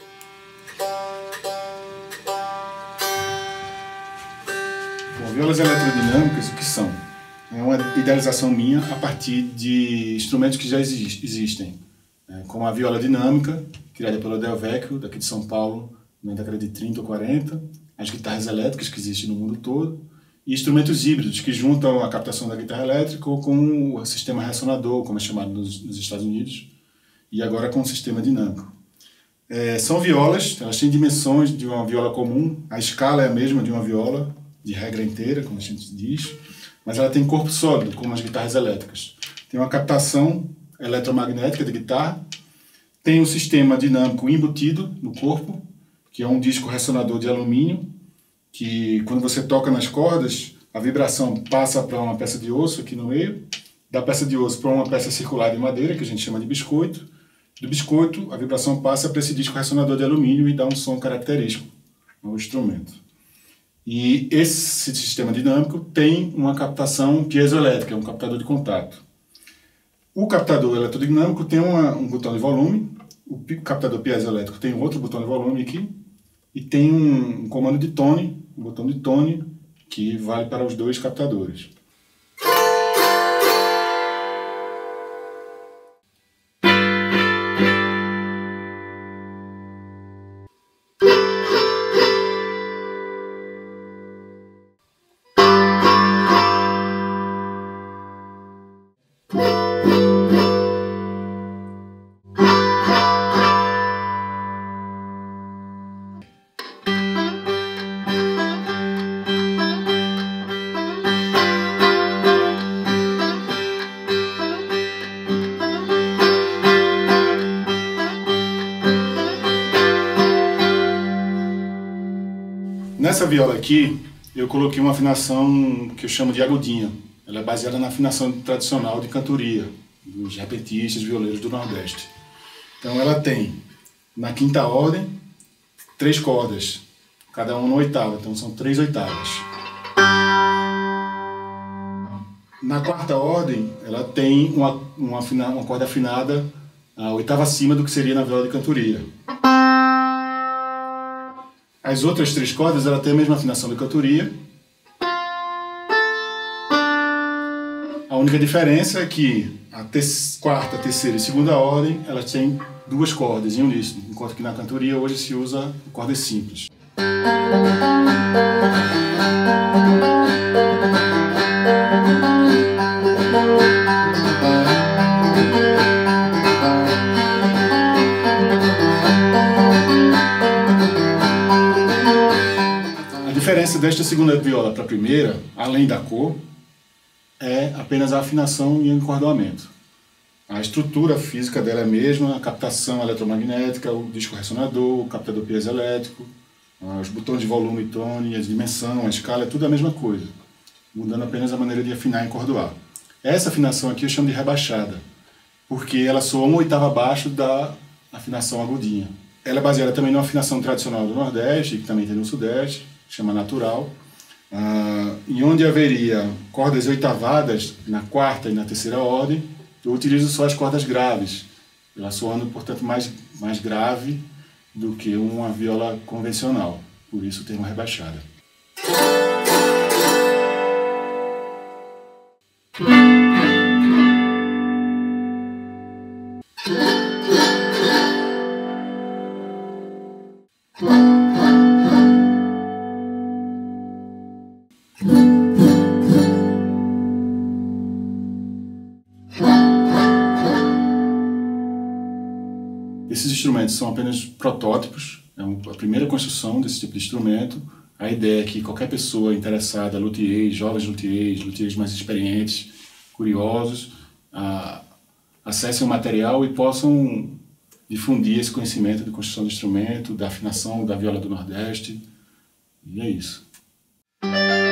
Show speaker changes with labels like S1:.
S1: Bom, violas eletrodinâmicas, o que são? É uma idealização minha a partir de instrumentos que já existem, como a viola dinâmica, criada pelo Del Vecchio, daqui de São Paulo, na década de 30 ou 40, as guitarras elétricas que existem no mundo todo, e instrumentos híbridos que juntam a captação da guitarra elétrica com o sistema ressonador, como é chamado nos Estados Unidos, e agora com o sistema dinâmico. São violas, elas têm dimensões de uma viola comum, a escala é a mesma de uma viola, de regra inteira, como a gente diz, mas ela tem corpo sólido, como as guitarras elétricas. Tem uma captação eletromagnética de guitarra, tem um sistema dinâmico embutido no corpo, que é um disco ressonador de alumínio, que quando você toca nas cordas, a vibração passa para uma peça de osso aqui no meio, da peça de osso para uma peça circular de madeira, que a gente chama de biscoito. Do biscoito, a vibração passa para esse disco ressonador de alumínio e dá um som característico ao instrumento. E esse sistema dinâmico tem uma captação piezoelétrica, um captador de contato. O captador eletrodinâmico tem um botão de volume, o captador piezoelétrico tem outro botão de volume aqui, e tem um comando de tone, um botão de tone, que vale para os dois captadores. Nessa viola aqui, eu coloquei uma afinação que eu chamo de agudinha. Ela é baseada na afinação tradicional de cantoria, dos repetistas, violeiros do Nordeste. Então ela tem, na quinta ordem, 3 cordas, cada uma oitava, então são 3 oitavas. Na quarta ordem, ela tem uma corda afinada a oitava acima do que seria na viola de cantoria. As outras 3 cordas ela tem a mesma afinação de cantoria. A única diferença é que a quarta, terceira e segunda ordem elas têm 2 cordas em uníssono, enquanto que na cantoria hoje se usa cordas simples. A diferença desta segunda viola para a primeira, além da cor, é apenas a afinação e o encordoamento. A estrutura física dela é a mesma, a captação eletromagnética, o disco ressonador, o captador piezoelétrico, os botões de volume e tone, a dimensão, a escala, é tudo a mesma coisa, mudando apenas a maneira de afinar e encordoar. Essa afinação aqui eu chamo de rebaixada, porque ela soa uma oitava abaixo da afinação agudinha. Ela é baseada também numa afinação tradicional do Nordeste, que também tem no Sudeste, chama natural, em onde haveria cordas oitavadas na quarta e na terceira ordem, eu utilizo só as cordas graves, ela soando, portanto, mais grave do que uma viola convencional, por isso o termo rebaixada. Esses instrumentos são apenas protótipos, é a primeira construção desse tipo de instrumento. A ideia é que qualquer pessoa interessada, luthiers, jovens luthiers mais experientes, curiosos, acessem o material e possam difundir esse conhecimento de construção de instrumento, da afinação da viola do Nordeste, e é isso.